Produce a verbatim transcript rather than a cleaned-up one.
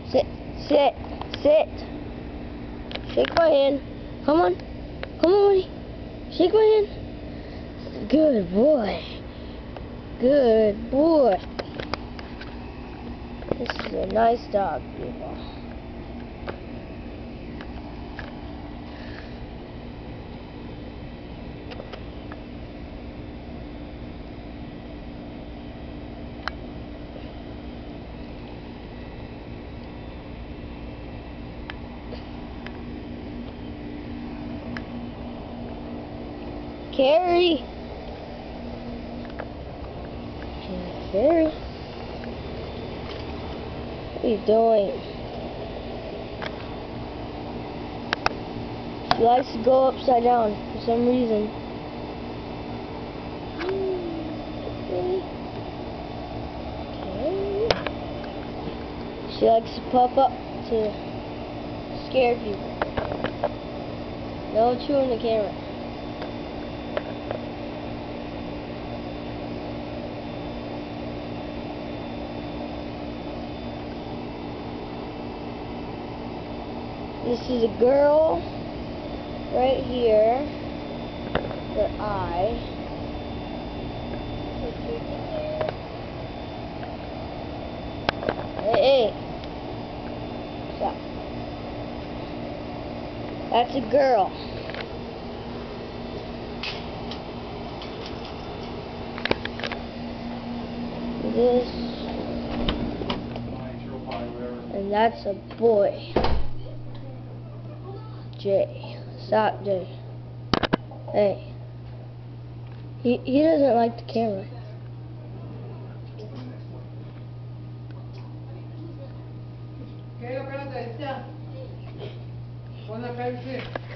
Sit, sit, sit. Shake my hand. Come on. Come on, buddy. Shake my hand. Good boy. Good boy. This is a nice dog, people. Kerry. Kerry. What are you doing? She likes to go upside down for some reason. Okay. She likes to pop up to scare people. No chewing the camera. This is a girl right here, her eye. Hey, hey. Stop. That's a girl. This. And that's a boy. Jay. Stop, Jay. Hey. He, he doesn't like the camera. ¿Qué? Espérate, ahí está. Pon la cabeza.